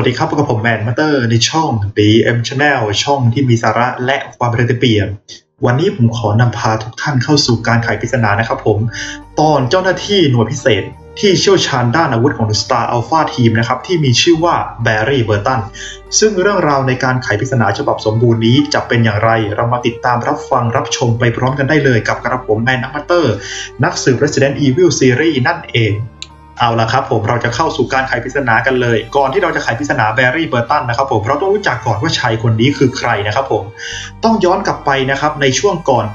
สวัสดีครับพบกับผมแมนมาเตอร์ในช่อง BM Channel ช่องที่มีสาระและความเป็นเปรียบวันนี้ผมขอนำพาทุกท่านเข้าสู่การไขปริศนานะครับผมตอนเจ้าหน้าที่หน่วยพิเศษที่เชี่ยวชาญด้านอาวุธของ The Star Alpha Team นะครับที่มีชื่อว่าแบร์รี่เบอร์ตันซึ่งเรื่องราวในการไขปริศนาฉบับสมบูรณ์นี้จะเป็นอย่างไรเรามาติดตามรับฟังรับชมไปพร้อมกันได้เลยกับกระผมแมนมาเตอร์นักสืบ Resident Evil Series นั่นเองเอาละครับผมเราจะเข้าสู่การไขปริศนากันเลยก่อนที่เราจะไขปริศนาแบร์รี่เบอร์ตันนะครับผมเราต้องรู้จักก่อนว่าชายคนนี้คือใครนะครับผมต้องย้อนกลับไปนะครับในช่วงก่อนปี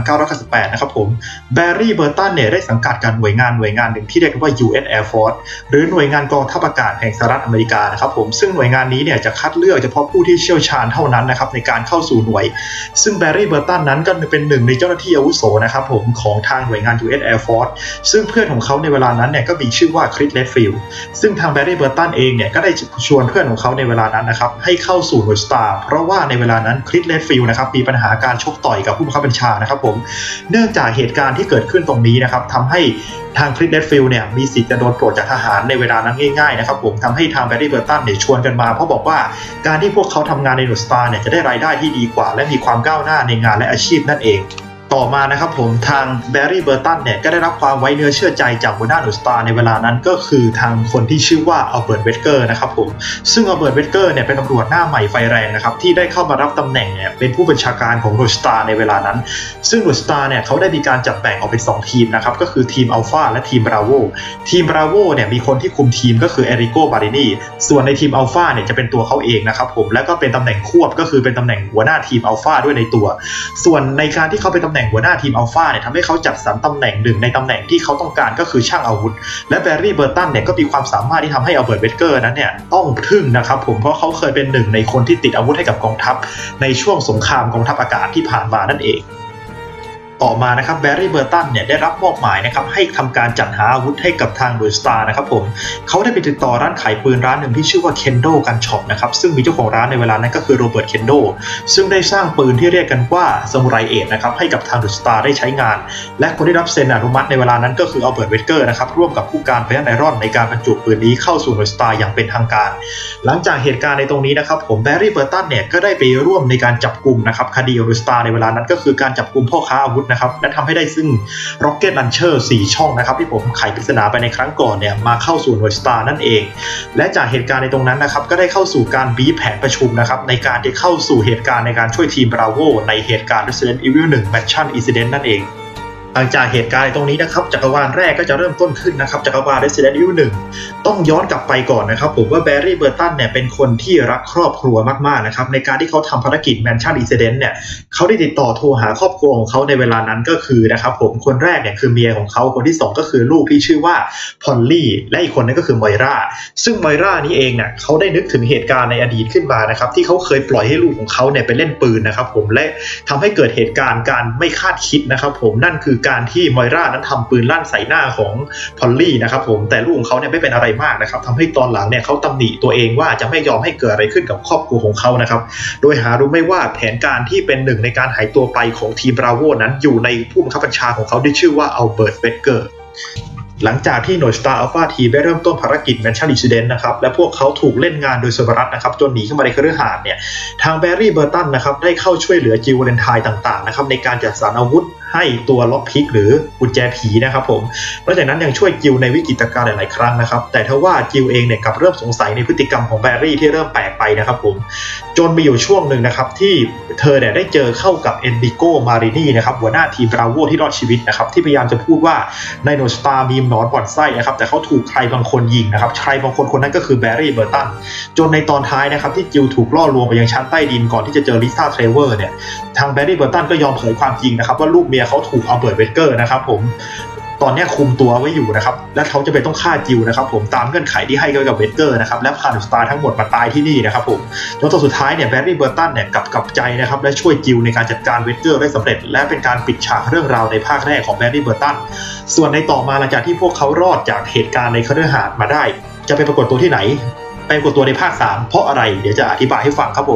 1998 นะครับผมแบร์รี่เบอร์ตันเนี่ยได้สังกัดการหน่วยงานหนึ่งที่เรียกว่า US Air Force หรือหน่วยงานกองทัพอากาศแห่งสหรัฐอเมริกานะครับผมซึ่งหน่วยงานนี้เนี่ยจะคัดเลือกเฉพาะผู้ที่เชี่ยวชาญเท่านั้นนะครับในการเข้าสู่หน่วยซึ่งแบร์รี่เบอร์ตันนั้นก็เป็นหนึ่งในเจ้าหน้าที่อาวุโสนะครับผมของทางหน่วยงาน US Air Force ซึ่งเพื่อนของเขาในเวลานั้นเนี่ยก็มีชื่อว่าคริส เลดฟิลด์ซึ่งทางแบร์รี่เบอร์ตันเองเนี่ยก็ได้ชวนเพื่อนของเขาในเวลานั้นนะครับให้เข้าสู่หน่วยสตาร์เพราะว่าในเวลานั้นคริส เลดฟิลด์นะครับมีปัญหาการชกต่อยกับผู้บังคับบัญชานะครับผมเนื่องจากเหตุการณ์ที่เกิดขึ้นตรงนี้นะครับทำให้ทางคริส เลดฟิลด์เนี่ยมีสิทธิ์จะโดนโปรดจากทหารในเวลานั้นง่ายๆนะครับผมทำให้ทางแบร์รี่เบอร์ตันเนี่ยชวนกันมาเพราะบอกว่าการที่พวกเขาทำงานในหน่วยสตาร์เนี่ยจะได้รายได้ที่ดีกว่าและมีความก้าวหน้าในงานและอาชีพนั่นเองต่อมานะครับผมทางแบร์รี่เบอร์ตันเนี่ยก็ได้รับความไว้เนื้อเชื่อใจจากหัวหน้าหน่วยสตาร์ในเวลานั้นก็คือทางคนที่ชื่อว่าอัลเบิร์ต เวดเกอร์นะครับผมซึ่งอัลเบิร์ต เวดเกอร์เนี่ยเป็นตำรวจหน้าใหม่ไฟแรงนะครับที่ได้เข้ามารับตำแหน่งเนี่ยเป็นผู้บัญชาการของหน่วยสตาร์ในเวลานั้นซึ่งหน่วยสตาร์เนี่ยเขาได้มีการจัดแบ่งออกเป็น2ทีมนะครับก็คือทีมอัลฟาและทีมบราโวทีมบราโวเนี่ยมีคนที่คุมทีมก็คือเอริโก บารินีส่วนในทีมอัลฟาเนี่ยจะเป็นตัวเขาเองนะครับผมและก็เป็นตำแหน่งควบก็คือเป็นตำแหน่งหัวหน้าทีมอัลฟาด้วยในตัวส่วนในการที่เขาเป็นตำแหน่งหัวหน้าทีมอัลฟาเนี่ยทำให้เขาจัดสรรตำแหน่งหนึ่งในตำแหน่งที่เขาต้องการก็คือช่างอาวุธและแบร์รี่เบอร์ตันเนี่ยก็มีความสามารถที่ทำให้อัลเบิร์ต เวดเกอร์นั้นเนี่ยต้องทึ่งนะครับผมเพราะเขาเคยเป็นหนึ่งในคนที่ติดอาวุธให้กับกองทัพในช่วงสงครามกองทัพอากาศที่ผ่านมานั่นเองต่อมานะครับแบร์รี่เบอร์ตันเนี่ยได้รับมอบหมายนะครับให้ทำการจัดหาอาวุธให้กับทางหน่วยสตาร์นะครับผมเขาได้ไปติดต่อร้านขายปืนร้านหนึ่งที่ชื่อว่าเคนโดกันช็อปนะครับซึ่งมีเจ้าของร้านในเวลานั้นก็คือโรเบิร์ต เคนโดซึ่งได้สร้างปืนที่เรียกกันว่าซามูไรเอทนะครับให้กับทางหน่วยสตาร์ได้ใช้งานและคนที่รับเซ็นอนุมัติในเวลานั้นก็คืออัลเบิร์ต เวดเกอร์นะครับร่วมกับผู้การไบรอัน ไอรอนในการบรรจุปืนนี้เข้าสู่หน่วยสตาร์อย่างเป็นทางการหลังจากเหตุการณ์ในตรงนี้นะครับผมแบร์รี่เบอร์ตันเนี่ยก็ได้ไปร่วมในการจับกุมนะครับคดีหน่วยสตาร์ในเวลานั้นก็คือการจับกุมพ่อค้าอาวุธนะครับและทำให้ได้ซึ่ง Rocket Launcher 4 ช่องนะครับที่ผมไขปริศนาไปในครั้งก่อนเนี่ยมาเข้าสู่หน่วยสตาร์นั่นเองและจากเหตุการณ์ในตรงนั้นนะครับก็ได้เข้าสู่การบีบแผนประชุมนะครับในการที่เข้าสู่เหตุการณ์ในการช่วยทีม Bravo ในเหตุการณ์ Resident Evil 1 Mansion Incident นั่นเองหลังจากเหตุการณ์ตรงนี้นะครับจักรวาลแรกก็จะเริ่มต้นขึ้นนะครับจักรวาล Resident Evil 1ต้องย้อนกลับไปก่อนนะครับผมว่าแบร์รี่เบอร์ตันเนี่ยเป็นคนที่รักครอบครัวมากๆนะครับในการที่เขาทำภารกิจ Mansion Incident เนี่ยเขาได้ติดต่อโทรหาครอบครัวของเขาในเวลานั้นก็คือนะครับผมคนแรกเนี่ยคือเมียของเขาคนที่2ก็คือลูกที่ชื่อว่าพอลลี่และอีกคนนึงก็คือมอยราซึ่งมอยรานี่เองเนี่ยเขาได้นึกถึงเหตุการณ์ในอดีตขึ้นมานะครับที่เขาเคยปล่อยให้ลูกของเขาเนี่ยไปเล่นปืนนะครับผมและทำให้เกิดเหตุการณ์การไม่คาดคิดนะครับผมนั่นคือการที่มอยรานั้นทำปืนลั่นใส่หน้าของพอลลี่นะครับผมแต่ลูกของเขาเนี่ยไม่เป็นอะไรมากนะครับทำให้ตอนหลังเนี่ยเขาตำหนิตัวเองว่าจะไม่ยอมให้เกิดอะไรขึ้นกับครอบครัวของเขานะครับโดยหารู้ไม่ว่าแผนการที่เป็นหนึ่งในการหายตัวไปของทีมบราโวนั้นอยู่ในผู้บังคับบัญชาของเขาที่ชื่อว่าอัลเบิร์ต เวดเกอร์หลังจากที่หน่วย Star Alpha Team ได้เริ่มต้นภารกิจ Mansion Incident นะครับและพวกเขาถูกเล่นงานโดยเซอร์เบรัสนะครับจนหนีเข้ามาในคฤหาสน์เนี่ยทางแบร์รี่เบอร์ตันนะครับได้เข้าช่วยเหลือจิล วาเลนไทน์ต่างๆนะครับในการจัดสรรอาวุธให้ตัวล็อกพิกหรือกุญแจผีนะครับผมนอกจากนั้นยังช่วยจิลในวิกฤตการณ์หลายๆครั้งนะครับแต่ทว่าจิลเองเนี่ยกลับเริ่มสงสัยในพฤติกรรมของแบร์รี่ที่เริ่มแปลกไปนะครับผมจนมีอยู่ช่วงหนึ่งนะครับที่เธอเนี่ยได้เจอเข้ากับเอนริโก มารินีนะครับหัวหน้าทีมบราโวที่รอดชีวิตนะครับที่พยายามจะพูดว่าในหน่วยสตาร์มีหนอนบ่อนไส้นะครับแต่เขาถูกใครบางคนยิงนะครับใครบางคนคนนั้นก็คือแบร์รี่เบอร์ตันจนในตอนท้ายนะครับที่จิลถูกล่อลวงไปยังชั้นใต้ดินก่อนที่จะเจอลิซ่า เทรเวอร์เนี่ยทางแบร์รี่เบอร์ตันก็ยอมเผยความจริงนะครับว่าลูกเมียเขาถูกอัลเบิร์ต เวดเกอร์นะครับผมตอนนี้คุมตัวไว้อยู่นะครับและเขาจะไปต้องฆ่าจิลนะครับผมตามเงื่อนไขที่ให้กับเวดเกอร์นะครับและพาหน่วยสตาร์ทั้งหมดมาตายที่นี่นะครับผมจนตอนสุดท้ายเนี่ยแบร์รี่เบอร์ตันเนี่ยกลับใจนะครับและช่วยจิลในการจัดการเวดเกอร์ได้สำเร็จและเป็นการปิดฉากเรื่องราวในภาคแรกของแบร์รี่เบอร์ตันส่วนในต่อมาหลังจากที่พวกเขารอดจากเหตุการณ์ในคฤหาสน์มาได้จะไปปรากฏตัวที่ไหนไปปรากฏตัวในภาค3เพราะอะไรเดี๋ยวจะอธิบายให้ฟังครับผม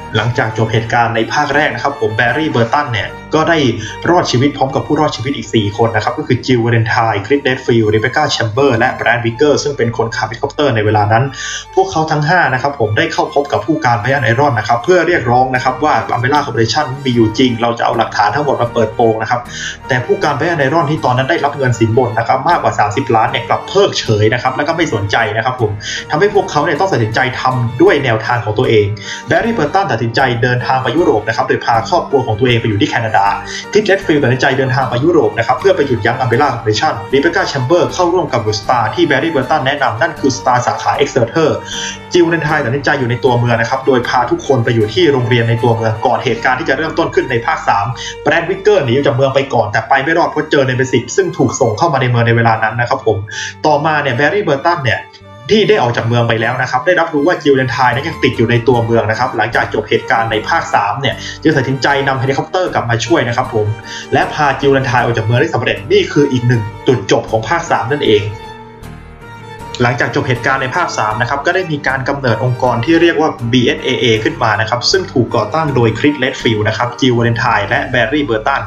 หลังจากจบเหตุการณ์ในภาคแรกนะครับผมแบร์รี่เบอร์ตันเนี่ยก็ได้รอดชีวิตพร้อมกับผู้รอดชีวิตอีก4คนนะครับก็คือจิล วาเลนไทน์คริส เรดฟิลด์ เรเบคก้า แชมเบอร์และแบรนด์ วิกเกอร์ซึ่งเป็นคนขับเฮลิคอปเตอร์ในเวลานั้นพวกเขาทั้ง5นะครับผมได้เข้าพบกับผู้การไบรอัน ไอรอนนะครับเพื่อเรียกร้องนะครับว่าอัมเบร่าคอร์ปอเรชั่นมีอยู่จริงเราจะเอาหลักฐานทั้งหมดมาเปิดโปงนะครับแต่ผู้การไบรอัน ไอรอนที่ตอนนั้นได้รับเงินสินบนนะครับมากกว่า30 ล้านเนี่ยกลับเพิกเฉยนะครับแล้วก็ไม่สนใจนะครับผมทำให้พวกเขาเนี่ยต้องตัดสินใจทำด้วยแนวทางของตัวเองแบร์รี่ เบอร์ตันตัดสินใจเดินทางไปยุโรปนะครับโดยพาครอบครัวของตัวเองไปอยู่ที่แคนาดาคริส เรดฟิลด์ตัดสินใจเดินทางไปยุโรปนะครับเพื่อไปหยุดยั้งอัมเบร่าคอร์ปอเรชั่นเรเบคก้า แชมเบอร์เข้าร่วมกับสตาร์ที่แบร์รี่ เบอร์ตันแนะนำนั่นคือสตาร์สาขาเอ็กเซอร์เทอร์จิล วาเลนไทน์ตัดสินใจอยู่ในตัวเมืองนะครับโดยพาทุกคนไปอยู่ที่โรงเรียนในตัวเมืองก่อนเหตุการณ์ที่จะเริ่มต้นขึ้นในภาค3แบรนด์ วิกเกอร์หนีจากเมืองไปก่อนแต่ไปไม่รอดเพราะเจอเนเมซิสซึ่งถูกส่งเข้ามาในเมืองในเวลานั้นนะครับผมต่อมาเนี่ยแบร์รี่ เบอร์ตันเนี่ยที่ได้ออกจากเมืองไปแล้วนะครับได้รับรู้ว่าจิล วาเลนไทน์นั้นยังติดอยู่ในตัวเมืองนะครับหลังจากจบเหตุการณ์ในภาค3เนี่ยจึงตัดสินใจนำเฮลิคอปเตอร์กลับมาช่วยนะครับผมและพาจิล วาเลนไทน์ออกจากเมืองได้สำเร็จนี่คืออีกหนึ่งจุดจบของภาค3นั่นเองหลังจากจบเหตุการณ์ในภาค3นะครับก็ได้มีการกำเนิดองค์กรที่เรียกว่า BSAA ขึ้นมานะครับซึ่งถูกก่อตั้งโดยคริส เรดฟิลด์นะครับจิล วาเลนไทน์และแบร์รี่ เบอร์ตัน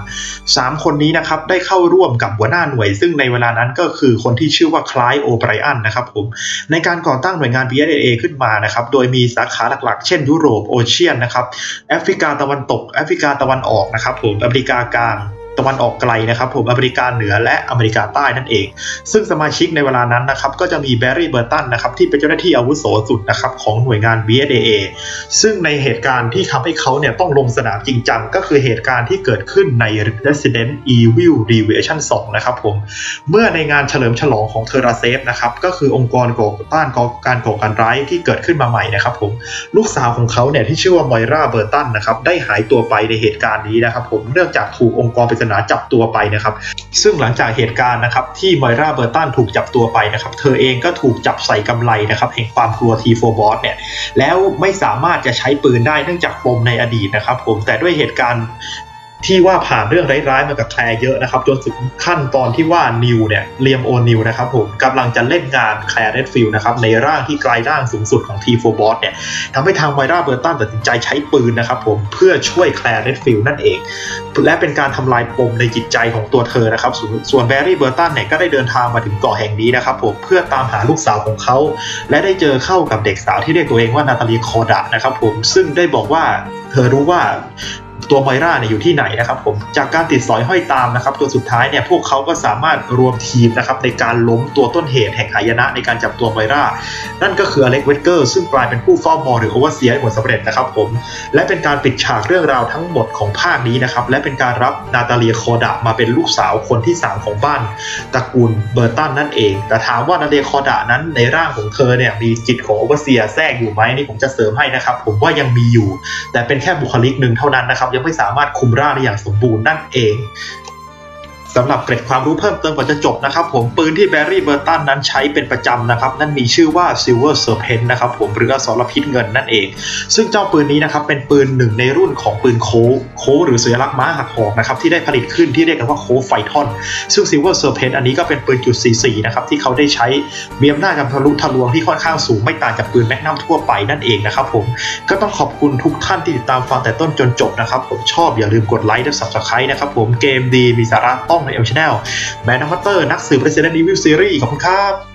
3คนนี้นะครับได้เข้าร่วมกับหัวหน้าหน่วยซึ่งในเวลานั้นก็คือคนที่ชื่อว่าคลาย โอไบรอันนะครับผมในการก่อตั้งหน่วยงาน BSAA ขึ้นมานะครับโดยมีสาขาหลักๆเช่นยุโรปโอเชียนนะครับแอฟริกาตะวันตกแอฟริกาตะวันออกนะครับผมอเมริกากลางตะวันออกไกลนะครับผมอเมริกาเหนือและอเมริกาใต้นั่นเองซึ่งสมาชิกในเวลานั้นนะครับก็จะมีแบร์รี่ เบอร์ตันนะครับที่เป็นเจ้าหน้าที่อาวุโสสุดนะครับของหน่วยงาน BSAA ซึ่งในเหตุการณ์ที่ทำให้เขาเนี่ยต้องลงสนามจริงจังก็คือเหตุการณ์ที่เกิดขึ้นใน Resident Evil Revelation 2 นะครับผมเมื่อในงานเฉลิมฉลองของเทอราเซฟนะครับก็คือองค์กรก่อต้านการก่อการร้ายที่เกิดขึ้นมาใหม่นะครับผมลูกสาวของเขาเนี่ยที่ชื่อว่ามอยรา เบอร์ตันนะครับได้หายตัวไปในเหตุการณ์นี้นะครับผมเนื่องจากถูกองค์กรปริศนาจับตัวไปนะครับซึ่งหลังจากเหตุการณ์นะครับที่มอยรา เบอร์ตันถูกจับตัวไปนะครับเธอเองก็ถูกจับใส่กำไลนะครับแห่งความกลัว T4 Boss เนี่ยแล้วไม่สามารถจะใช้ปืนได้เนื่องจากปมในอดีตนะครับผมแต่ด้วยเหตุการณ์ที่ว่าผ่านเรื่องร้ายๆมากับแคลร์เยอะนะครับจนถึงขั้นตอนที่ว่านิวเนี่ยเลียม โอนิลนะครับผมกำลังจะเล่นงานแคลร์ เรดฟิลด์นะครับในร่างที่กลายร่างสูงสุดของ T4 Boss เนี่ยทำให้ทางมอยรา เบอร์ตันตัดสินใจใช้ปืนนะครับผมเพื่อช่วยแคลร์ เรดฟิลด์นั่นเองและเป็นการทำลายปมในจิตใจของตัวเธอนะครับส่วนแบร์รี่ เบอร์ตันเนี่ยก็ได้เดินทางมาถึงเกาะแห่งนี้นะครับผมเพื่อตามหาลูกสาวของเขาและได้เจอเข้ากับเด็กสาวที่เรียกตัวเองว่านาตาลี คอร์ดะนะครับผมซึ่งได้บอกว่าเธอรู้ว่าตัวมอยราเนี่ยอยู่ที่ไหนนะครับผมจากการติดสอยห้อยตามนะครับตัวสุดท้ายเนี่ยพวกเขาก็สามารถรวมทีมนะครับในการล้มตัวต้นเหตุแห่งหายนะในการจับตัวมอยรานั่นก็คืออเล็ก เวดเกอร์ซึ่งกลายเป็นผู้เฝ้ามองหรือโอเวอร์เซียร์ผลสำเร็จนะครับผมและเป็นการปิดฉากเรื่องราวทั้งหมดของภาคนี้นะครับและเป็นการรับนาตาเลีย คอร์ดะมาเป็นลูกสาวคนที่3ของบ้านตระกูลเบอร์ตันนั่นเองแต่ถามว่านาตาเลีย คอร์ดะนั้นในร่างของเธอเนี่ยมีจิตของโอเวอร์เซียร์แทรกอยู่ไหมนี่ผมจะเสริมให้นะครับผมว่ายังมีอยู่แต่เป็นแค่บุคลิกหนึ่งเท่านั้นนะครับยังไม่สามารถคุมร่างได้อย่างสมบูรณ์นั่นเองสำหรับเกร็ดความรู้เพิ่มเติมก่อนจะจบนะครับผมปืนที่แบร์รี่ เบอร์ตันนั้นใช้เป็นประจำนะครับนั่นมีชื่อว่า Silver Serpent นะครับผมหรืออสรพิษเงินนั่นเองซึ่งเจ้าปืนนี้นะครับเป็นปืนหนึ่งในรุ่นของปืนโค้หรือสัญลักษณ์ม้าหักหอกนะครับที่ได้ผลิตขึ้นที่เรียกกันว่าโค้ไฟทอนซึ่ง Silver Serpent อันนี้ก็เป็นปืนจุด44นะครับที่เขาได้ใช้มีอำนาจการทะลุทะลวงที่ค่อนข้างสูงไม่ต่างจากปืนแมกนัมทั่วไปนั่นเองนะครับผมก็ต้องขอบคุณทุกท่านที่ติดตามฟังแต่ต้นจนจบนะครับผมชอบอย่าลืมกดไลค์และ Subscribe นะครับผมเกมดีมีสาระต้องใน Channel แบรนด์ฮัตเตอร์นักสืบ Resident Evil Series ขอบคุณครับ